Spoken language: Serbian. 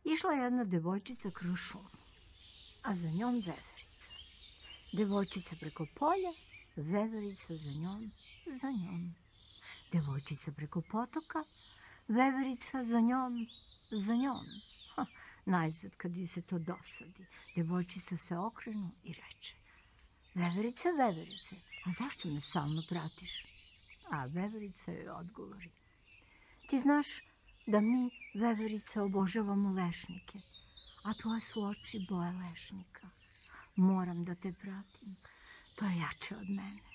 Išla je jedna devojčica kroz šumu, a za njom veverica. Devojčica preko polja, veverica za njom, za njom. Devojčica preko potoka, veverica za njom, za njom. Najzad, kad joj se to dosadi, devojčica se okrenu i reče: Veverice, veverice, a zašto me stalno pratiš? A veverica joj odgovori: Ti znaš da mi, veverice, obožavamo lešnike, a tvoje su oči boje lešnika. Moram da te pratim, to je jače od mene.